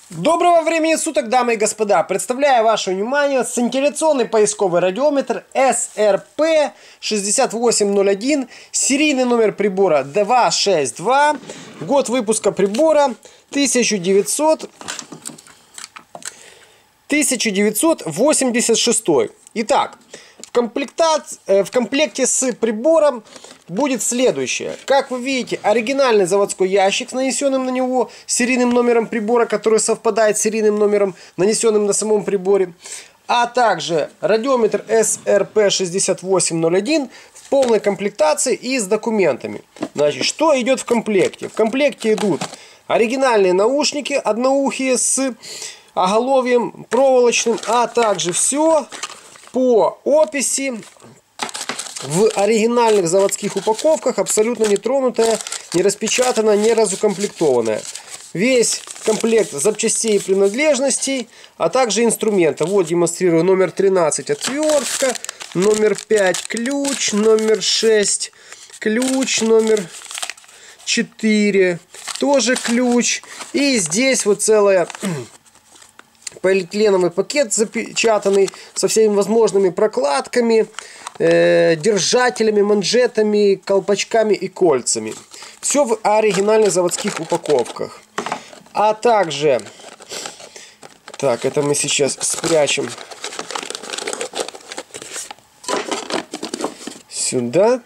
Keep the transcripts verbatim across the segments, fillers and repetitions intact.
Доброго времени суток, дамы и господа! Представляю ваше внимание сcintillaционный поисковый радиометр эс эр пэ шестьдесят восемь ноль один, серийный номер прибора два шесть два, год выпуска прибора тысяча девятьсот восемьдесят шестой. Итак, в, комплектации, в комплекте с прибором будет следующее. Как вы видите, оригинальный заводской ящик с нанесенным на него серийным номером прибора, который совпадает с серийным номером, нанесенным на самом приборе. А также радиометр эс эр пэ шестьдесят восемь ноль один в полной комплектации и с документами. Значит, что идет в комплекте? В комплекте идут оригинальные наушники одноухие с оголовьем проволочным, а также все по описи в оригинальных заводских упаковках, абсолютно не тронутая, не распечатана, не разукомплектованная. Весь комплект запчастей и принадлежностей, а также инструмента. Вот демонстрирую: номер тринадцать отвертка, номер пять ключ, номер шесть ключ, номер четыре тоже ключ. И здесь вот целая полиэтиленовый пакет запечатанный со всеми возможными прокладками, э, держателями, манжетами, колпачками и кольцами. Все в оригинальных заводских упаковках. А также, так, это мы сейчас спрячем сюда.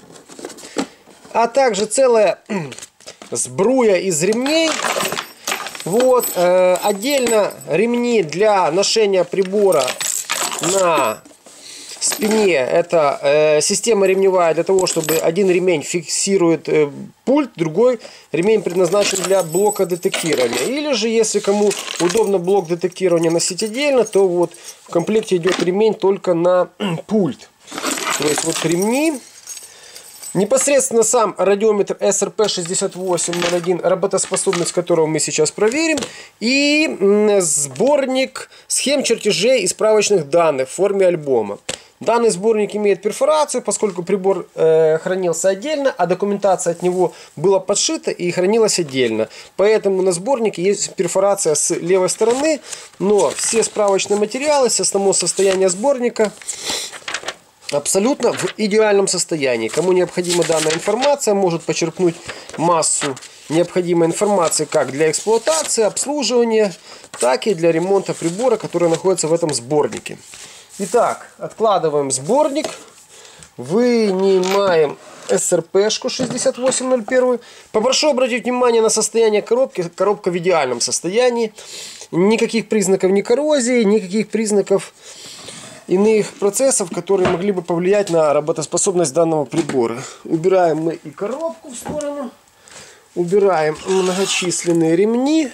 А также целая сбруя из ремней. Вот, э, отдельно ремни для ношения прибора на спине. Это э, система ремневая для того, чтобы один ремень фиксирует э, пульт, другой ремень предназначен для блока детектирования. Или же, если кому удобно блок детектирования носить отдельно, то вот в комплекте идет ремень только на пульт. То есть вот ремни. Непосредственно сам радиометр эс эр пэ шестьдесят восемь ноль один, работоспособность которого мы сейчас проверим. И сборник схем, чертежей и справочных данных в форме альбома. Данный сборник имеет перфорацию, поскольку прибор э, хранился отдельно, а документация от него была подшита и хранилась отдельно. Поэтому на сборнике есть перфорация с левой стороны, но все справочные материалы, все само состояние сборника абсолютно в идеальном состоянии. Кому необходима данная информация, может почерпнуть массу необходимой информации как для эксплуатации, обслуживания, так и для ремонта прибора, который находится в этом сборнике. Итак, откладываем сборник, вынимаем эс эр пэ-шку шестьдесят восемь ноль один. Попрошу обратить внимание на состояние коробки. Коробка в идеальном состоянии. Никаких признаков ни коррозии, никаких признаков иных процессов, которые могли бы повлиять на работоспособность данного прибора. Убираем мы и коробку в сторону. Убираем многочисленные ремни.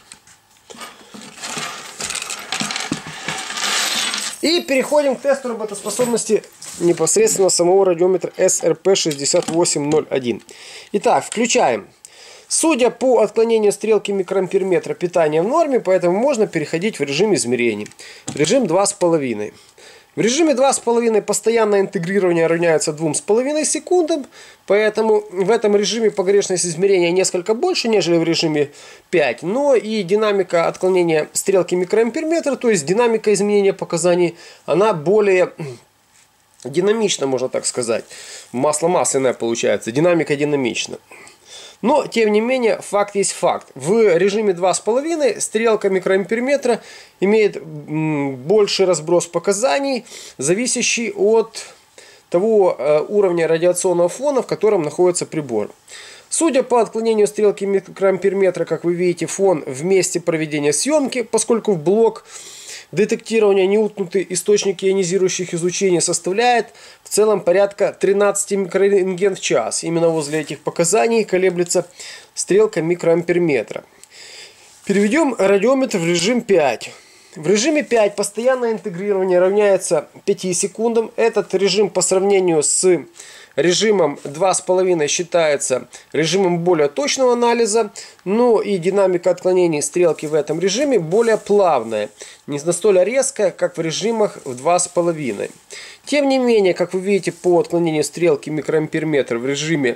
И переходим к тесту работоспособности непосредственно самого радиометра эс эр пэ шестьдесят восемь ноль один. Итак, включаем. Судя по отклонению стрелки микроамперметра, питание в норме, поэтому можно переходить в режим измерений. Режим два с половиной. В режиме два с половиной постоянное интегрирование равняется двум с половиной секундам, поэтому в этом режиме погрешность измерения несколько больше, нежели в режиме пять. Но и динамика отклонения стрелки микроамперметра, то есть динамика изменения показаний, она более динамична, можно так сказать. Масло масляное получается, динамика динамична. Но, тем не менее, факт есть факт. В режиме два с половиной стрелка микроамперметра имеет больший разброс показаний, зависящий от того уровня радиационного фона, в котором находится прибор. Судя по отклонению стрелки микроамперметра, как вы видите, фон в месте проведения съемки, поскольку в блок детектирования неуткнутый источник ионизирующих излучений составляет в целом порядка тринадцати микрорентген в час. Именно возле этих показаний колеблется стрелка микроамперметра. Переведем радиометр в режим пять. В режиме пять постоянное интегрирование равняется пяти секундам. Этот режим по сравнению с режимом два с половиной считается режимом более точного анализа, но и динамика отклонений стрелки в этом режиме более плавная, не настолько резкая, как в режимах в два с половиной. Тем не менее, как вы видите, по отклонению стрелки микроамперметра в режиме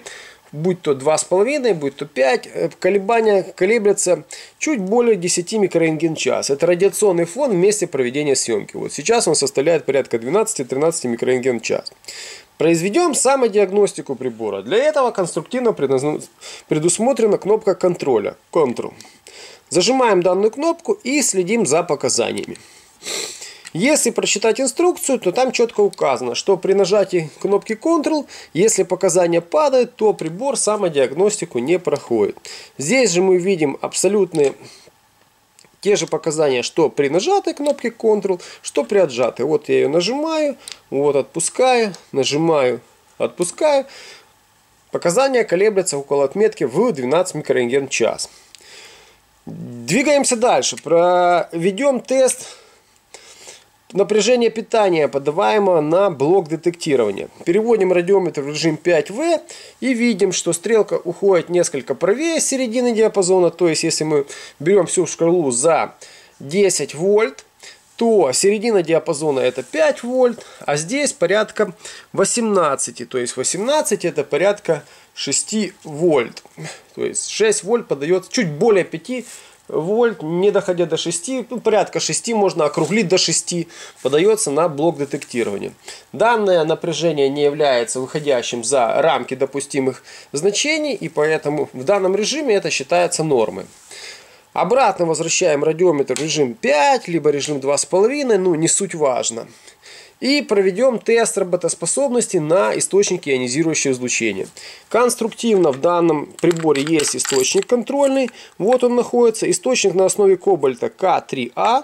будь то два с половиной, будь то пять, колебания колеблются чуть более десяти микрорентген в час. Это радиационный фон в месте проведения съемки. Вот сейчас он составляет порядка двенадцати-тринадцати микрорентген в час. Произведем самодиагностику прибора. Для этого конструктивно предусмотрена кнопка контроля. Ctrl. Зажимаем данную кнопку и следим за показаниями. Если прочитать инструкцию, то там четко указано, что при нажатии кнопки Ctrl, если показания падают, то прибор самодиагностику не проходит. Здесь же мы видим абсолютные те же показания, что при нажатой кнопке Ctrl, что при отжатой. Вот я ее нажимаю, вот отпускаю, нажимаю, отпускаю. Показания колеблются около отметки в двенадцать микрорентген в час. Двигаемся дальше. Проведем тест напряжения питания, подаваемого на блок детектирования. Переводим радиометр в режим пять вэ и видим, что стрелка уходит несколько правее середины диапазона. То есть, если мы берем всю шкалу за десять вольт, то середина диапазона это пять вольт, а здесь порядка восемнадцати. То есть восемнадцать это порядка шести вольт. То есть шесть вольт подается чуть более пяти вольт, не доходя до шести, ну, порядка шести, можно округлить до шести, подается на блок детектирования. Данное напряжение не является выходящим за рамки допустимых значений, и поэтому в данном режиме это считается нормой. Обратно возвращаем радиометр в режим пять, либо режим два с половиной, ну не суть важно. И проведем тест работоспособности на источник ионизирующего излучения. Конструктивно в данном приборе есть источник контрольный. Вот он находится. Источник на основе кобальта К три А.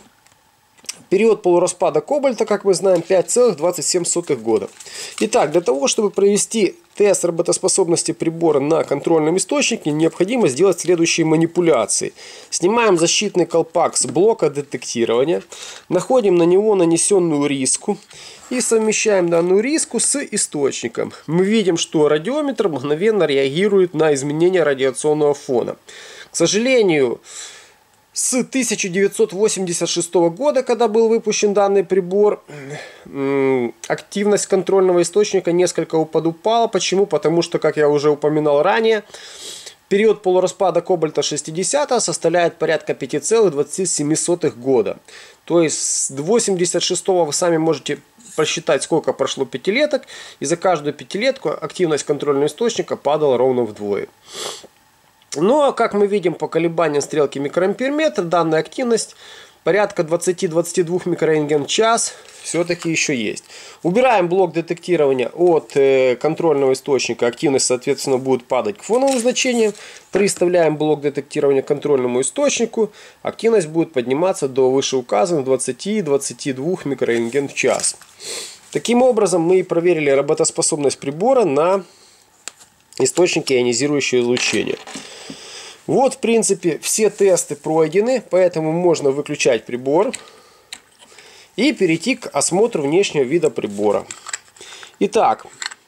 Период полураспада кобальта, как мы знаем, пять целых двадцать семь сотых года. Итак, для того, чтобы провести тест работоспособности прибора на контрольном источнике, необходимо сделать следующие манипуляции. Снимаем защитный колпак с блока детектирования, находим на него нанесенную риску и совмещаем данную риску с источником. Мы видим, что радиометр мгновенно реагирует на изменения радиационного фона. К сожалению, с тысяча девятьсот восемьдесят шестого года, когда был выпущен данный прибор, активность контрольного источника несколько упала. Почему? Потому что, как я уже упоминал ранее, период полураспада кобальта шестидесятого составляет порядка пять целых двадцать семь сотых года. То есть с восемьдесят шестого вы сами можете просчитать, сколько прошло пятилеток, и за каждую пятилетку активность контрольного источника падала ровно вдвое. Но, как мы видим по колебаниям стрелки микроамперметра, данная активность порядка двадцати-двадцати двух микрорентген в час все-таки еще есть. Убираем блок детектирования от э, контрольного источника, активность, соответственно, будет падать к фоновым значениям. Приставляем блок детектирования к контрольному источнику, активность будет подниматься до вышеуказанных двадцати-двадцати двух микрорентген в час. Таким образом, мы проверили работоспособность прибора на источники ионизирующего излучения. Вот, в принципе, все тесты пройдены, поэтому можно выключать прибор и перейти к осмотру внешнего вида прибора. Итак,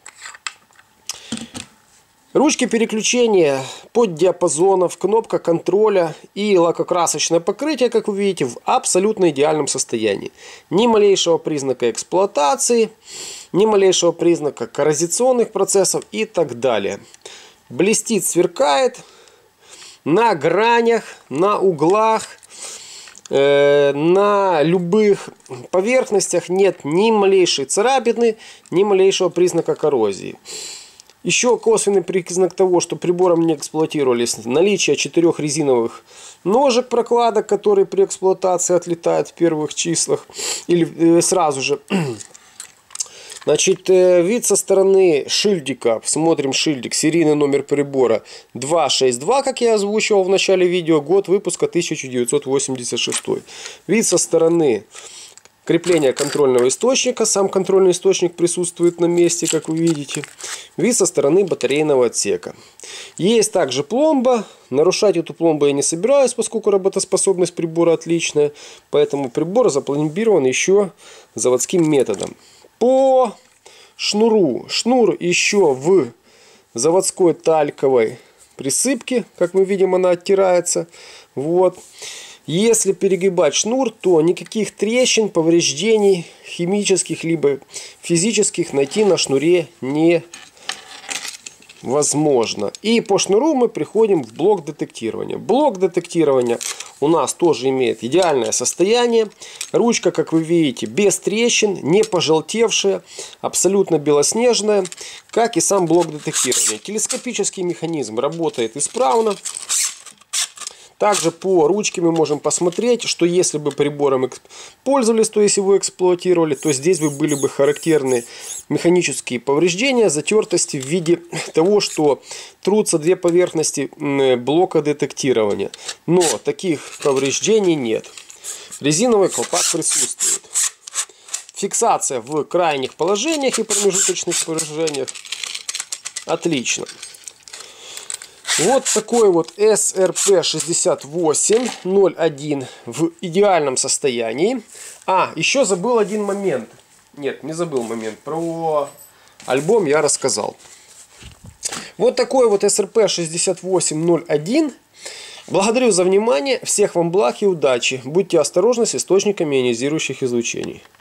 ручки переключения поддиапазонов, кнопка контроля и лакокрасочное покрытие, как вы видите, в абсолютно идеальном состоянии. Ни малейшего признака эксплуатации, ни малейшего признака коррозионных процессов и так далее. Блестит, сверкает. На гранях, на углах, э, на любых поверхностях нет ни малейшей царапины, ни малейшего признака коррозии. Еще косвенный признак того, что прибором не эксплуатировались, наличие четырех резиновых ножек прокладок, которые при эксплуатации отлетают в первых числах или э, сразу же. Значит, вид со стороны шильдика. Смотрим шильдик. Серийный номер прибора два шесть два, как я озвучивал в начале видео. Год выпуска тысяча девятьсот восемьдесят шестой. Вид со стороны крепления контрольного источника. Сам контрольный источник присутствует на месте, как вы видите. Вид со стороны батарейного отсека. Есть также пломба. Нарушать эту пломбу я не собираюсь, поскольку работоспособность прибора отличная. Поэтому прибор запломбирован еще заводским методом. По шнуру. Шнур еще в заводской тальковой присыпке. Как мы видим, она оттирается. Вот. Если перегибать шнур, то никаких трещин, повреждений химических либо физических найти на шнуре не возможно. И по шнуру мы приходим в блок детектирования. Блок детектирования у нас тоже имеет идеальное состояние. Ручка, как вы видите, без трещин, не пожелтевшая, абсолютно белоснежная, как и сам блок детектирования. Телескопический механизм работает исправно. Также по ручке мы можем посмотреть, что если бы прибором пользовались, то есть его эксплуатировали, то здесь бы были бы характерны механические повреждения, затертости в виде того, что трутся две поверхности блока детектирования. Но таких повреждений нет. Резиновый колпак присутствует. Фиксация в крайних положениях и промежуточных положениях. Отлично. Вот такой вот эс эр пэ шестьдесят восемь ноль один в идеальном состоянии. А, еще забыл один момент. Нет, не забыл момент. Про альбом я рассказал. Вот такой вот эс эр пэ шестьдесят восемь ноль один. Благодарю за внимание. Всех вам благ и удачи. Будьте осторожны с источниками ионизирующих излучений.